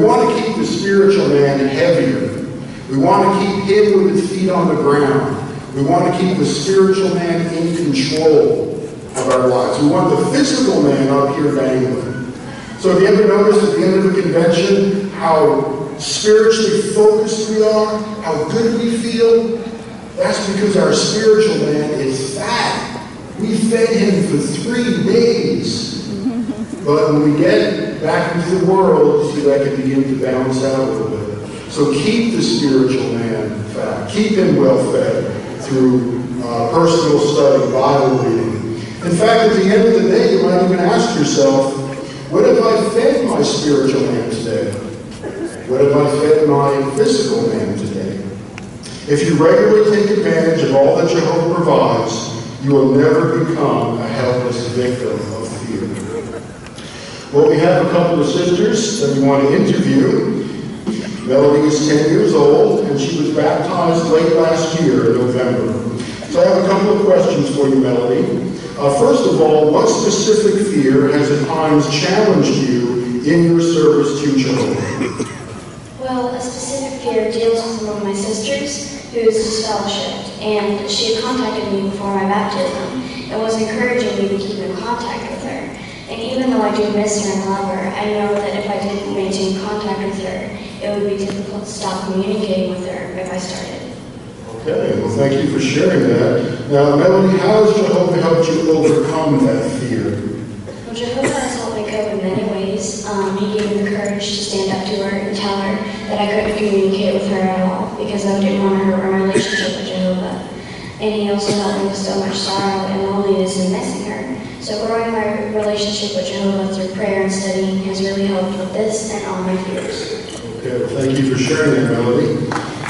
We want to keep the spiritual man heavier. We want to keep him with his feet on the ground. We want to keep the spiritual man in control of our lives. We want the physical man up here dangling. So have you ever noticed at the end of a convention how spiritually focused we are, how good we feel? That's because our spiritual man is fat. We fed him for 3 days. But when we get back into the world, you see that can begin to balance out a little bit. So keep the spiritual man fat. Keep him well fed through personal study, Bible reading. In fact, at the end of the day, you might even ask yourself, what have I fed my spiritual man today? What have I fed my physical man today? If you regularly take advantage of all that Jehovah provides, you will never become a helpless victim of fear. Well, we have a couple of sisters that we want to interview. Melody is 10 years old, and she was baptized late last year in November. So I have a couple of questions for you, Melody. First of all, what specific fear has at times challenged you in your service to Jehovah? Well, a specific fear deals with one of my sisters who is disfellowshipped, and she had contacted me before my baptism and was encouraging me to keep in contact with her. And even though I do miss her and love her, I know that if I didn't maintain contact with her, it would be difficult to stop communicating with her if I started. Okay, well thank you for sharing that. Now, Melody, how has Jehovah helped you overcome that fear? Well, Jehovah has helped me cope in many ways. He gave me the courage to stand up to her and tell her that I couldn't communicate with her at all because I didn't want to hurt my relationship with Jehovah. And he also helped me with so much sorrow and loneliness in missing her. So growing my relationship with Jehovah through prayer and studying has really helped with this and all my fears. Okay, well thank you for sharing that, Melody.